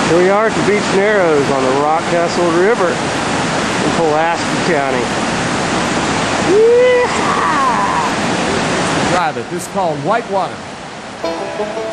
Here we are at the Beach Narrows on the Rockcastle River in Pulaski County. Drive it. This is called Whitewater.